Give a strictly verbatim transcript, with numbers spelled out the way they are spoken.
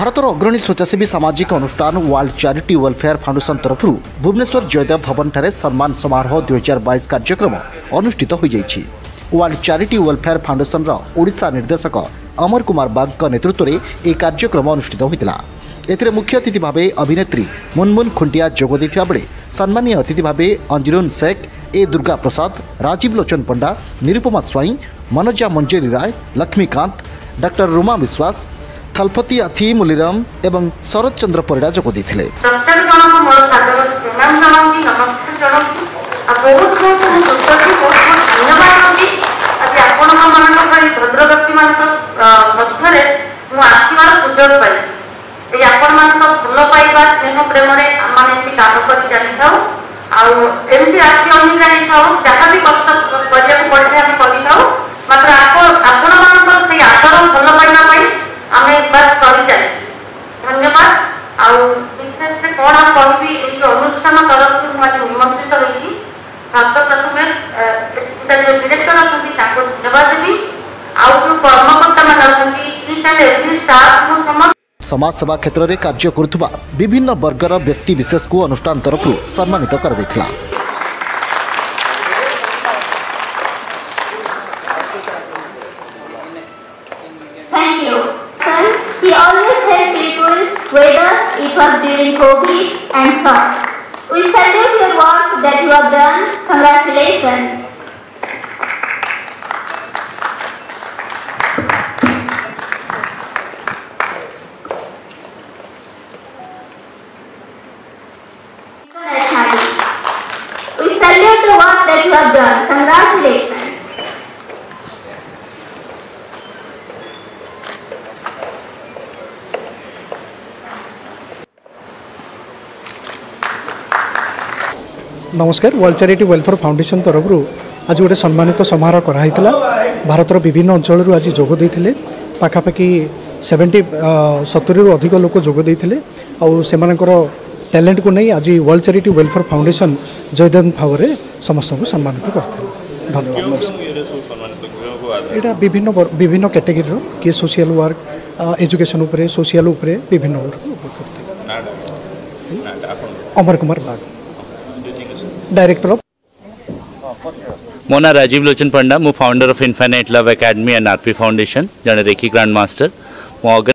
भारतर अग्रणी स्वेच्छासेवी सामाजिक अनुष्ठान वर्ल्ड चैरिटी वेलफेयर फाउंडेशन तरफ भुवनेश्वर जयदेव भवन ठारे सम्मान समारोह दुई हजार बाईस कार्यक्रम अनुष्ठित हो जाइछि। World charity welfare foundation Odisha निर्देशक अमर कुमार बाग नेतृत्व में यह कार्यक्रम अनुष्ठित होता। एथिरे मुख्य अतिथि भाव अभिनेत्री मुनमुन खुंटिया जोग देथिबा बेले सम्मानीय अतिथि भाव अंजुरुन शेख, ए दुर्गा प्रसाद, राजीव लोचन पंडा, निरुपमा स्वाई, मनोजा मंजेरी राय, लक्ष्मीकांत, डॉक्टर रुमा विश्वास, थलपति अथी मुलिराम एवं शरद चंद्र परिड़ा जोग देथिले। धन्यवाद। विशेष से कौन आप कहबी अनुष्ठान तरफ निमंत्रित होती सर्वप्रथम जो डिरेक्टर अच्छी धन्यवाद देवी आउ जो कर्मकर्ता मैंने स्टाफ समाज सेवा क्षेत्र में कार्य करुवा विभिन्न वर्गर व्यक्ति विशेष को अनुष्ठान तरफ सम्मानित कर देथिला। Thank you. He always helped people, whether it was during COVID and not. We salute your work that you have done. Congratulations. We salute the work that you have done. Congratulations. नमस्कार। World charity welfare foundation तरफ आज गोटे सम्मानित समारोह कराइला। भारतर विभिन्न अंचल आज जोग देते पाखापाखि सेवेन्टी सतुरी अधिक लोक जोग देते टैलेंट को नहीं आज world charity welfare foundation Jaydev Bhawan में समस्त को सम्मानित करते। धन्यवाद। यहाँ विभिन्न विभिन्न कैटेगरी किए सोशल वर्क, एजुकेशन उपरे, सोशल उपरे विभिन्न करते। Amar Kumar Bag, director of. मो ना राजीव लोचन पंडा, मु founder of infinite love academy and RP foundation, जड़े रेकी ग्रांड मास्टर।